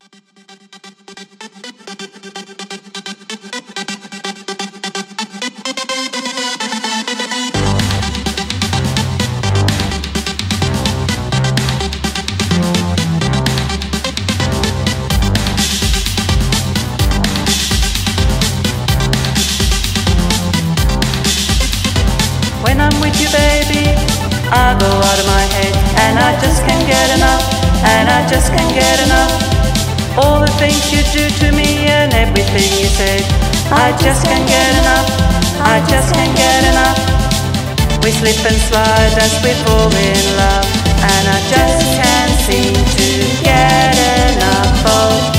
When I'm with you, baby, I go out of my head, and I just can't get enough, and I just can't get enough. All the things you do to me and everything you say, I just can't get enough, I just can't get enough. We slip and slide as we fall in love, and I just can't seem to get enough of.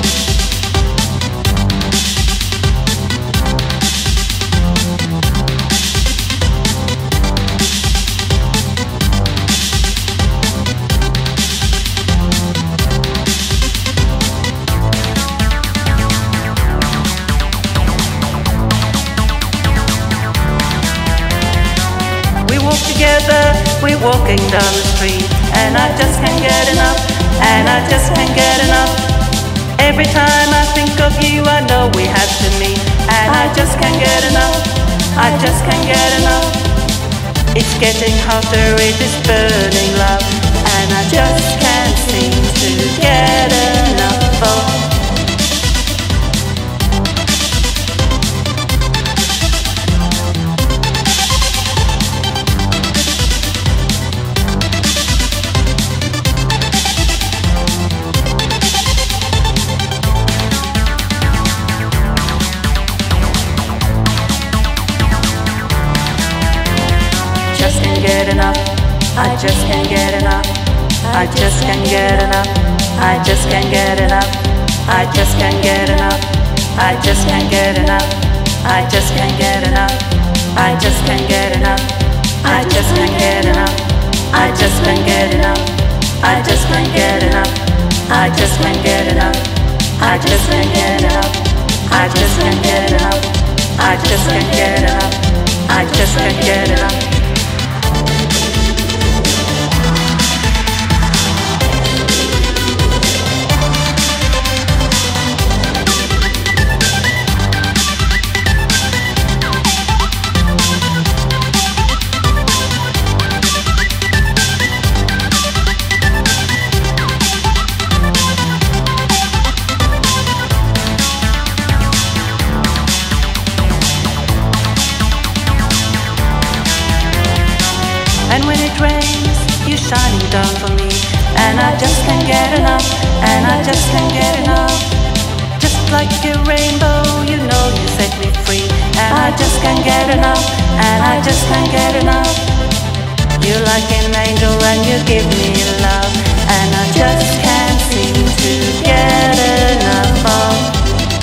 Together, we're walking down the street, and I just can't get enough, and I just can't get enough. Every time I think of you, I know we have to meet, and I just can't get enough, I just can't get enough. It's getting hotter, it is burning love, and I just can't seem to get enough of. Get enough, I just can't get enough, I just can't get enough, I just can't get enough, I just can't get enough, I just can't get enough, I just can't get enough, I just can't get enough, I just can't get enough, I just can't get enough, I just can't get enough, I just can't get enough, I just can't get enough, I just can't get enough, I just can't get enough, I just can't get enough. And when it rains, you're shining down for me, and I just can't get enough, and I just can't get enough. Just like a rainbow, you know you set me free, and I just can't get enough, and I just can't get enough. You're like an angel and you give me love, and I just can't seem to get enough of.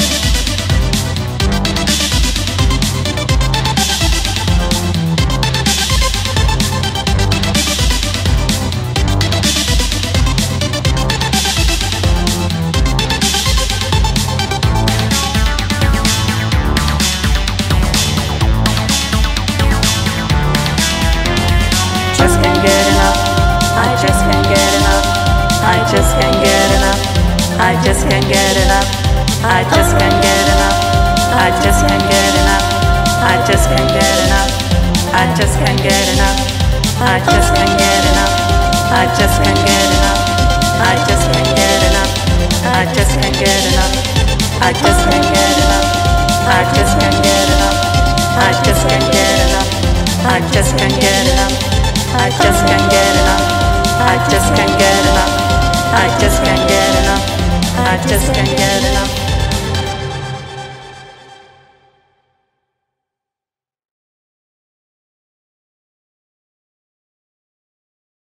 I just can't get enough, I just can't get enough, I just can't get enough, I just can't get enough, I just can't get enough, I just can't get enough, I just can't get enough, I just can't get enough, I just can't get enough, I just can't get enough, I just can't get enough, I just can't get enough, I just can't get enough, I just can't get enough, I just can't get enough, I just can't get enough, I just can't get enough, I just can't get enough.